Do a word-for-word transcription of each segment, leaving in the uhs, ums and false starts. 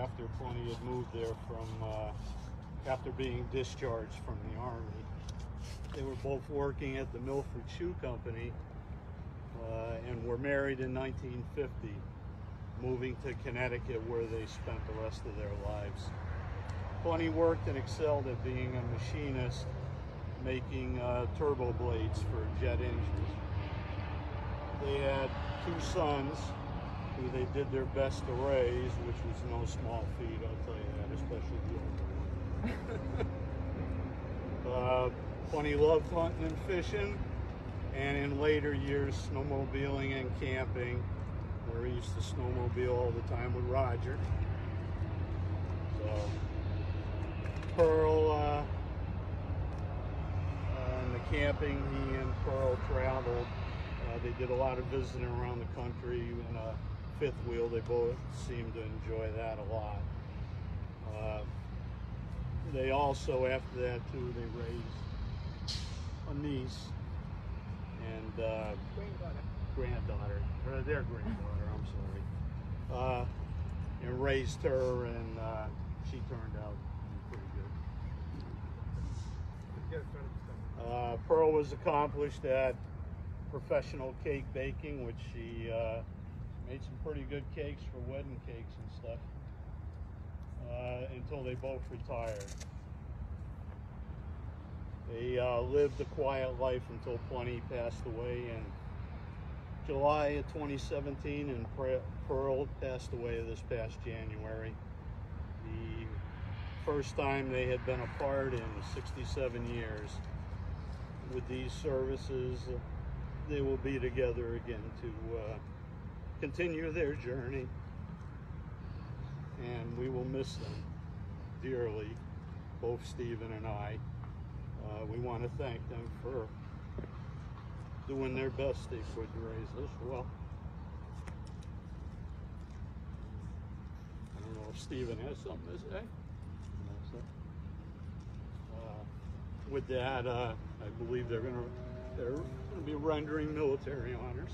after Plenty had moved there from, uh, after being discharged from the Army. They were both working at the Milford Shoe Company uh, and were married in nineteen fifty, moving to Connecticut where they spent the rest of their lives. Plenty worked and excelled at being a machinist, making uh, turbo blades for jet engines. They had two sons who they did their best to raise, which was no small feat, I'll tell you that, especially the older one. uh, Plenty loved hunting and fishing, and in later years, snowmobiling and camping, where he used to snowmobile all the time with Roger. So, Pearl, uh, uh, in the camping, he and Pearl traveled. Uh, they did a lot of visiting around the country in a fifth wheel. They both seemed to enjoy that a lot. Uh, they also, after that too, they raised a niece and uh, Granddaughter. granddaughter, or their granddaughter, I'm sorry, uh, and raised her, and uh, she turned out pretty good. Uh, Pearl was accomplished at professional cake baking, which she uh, made some pretty good cakes for wedding cakes and stuff, uh, until they both retired. They uh, lived a quiet life until Plenty passed away in July of twenty seventeen, and Pearl passed away this past January. The first time they had been apart in sixty-seven years. With these services, they will be together again to uh, continue their journey, and we will miss them dearly, both Stephen and I. Uh, we want to thank them for doing their best they could to raise us well. I don't know if Stephen has something to say. Uh, with that, uh, I believe they're going to they're going to be rendering military honors.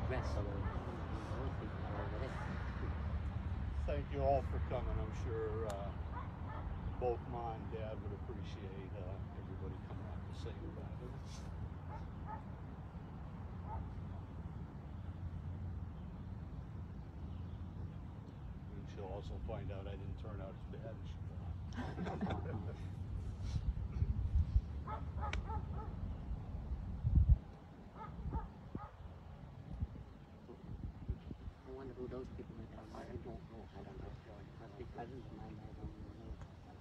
dress so those people are over there. Thank you all for coming. I'm sure uh, both Mom and Dad would appreciate uh, everybody coming out to say goodbye to us. And she'll also find out I didn't turn out as bad as she thought. I wonder who those people are down there. I don't know. I don't know. Must be cousins of mine. I don't even know.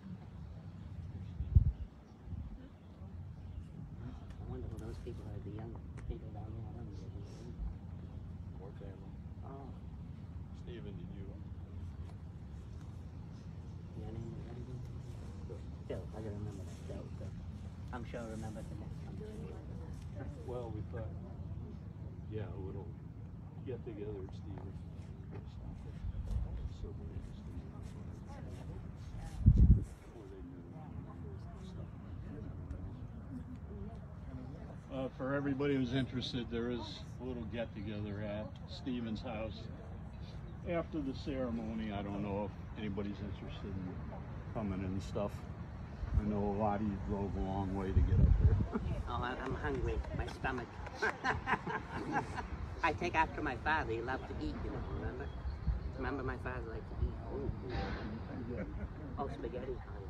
I wonder who those people are. The young people down there. I don't know. Poor family. Oh, Stephen, did you? your name is anything? Phil. I gotta remember that. Phil. Phil. I'm sure I'll remember the next time. Well, we thought, yeah, a little get together at Stephen's. So Uh, for everybody who's interested, there is a little get together at Stephen's house after the ceremony. I don't know if anybody's interested in coming and stuff. I know a lot of you drove a long way to get up there. Oh, I- I'm hungry. My stomach. I take after my father. He loved to eat, you know, remember? Remember my father liked to eat. Oh, spaghetti.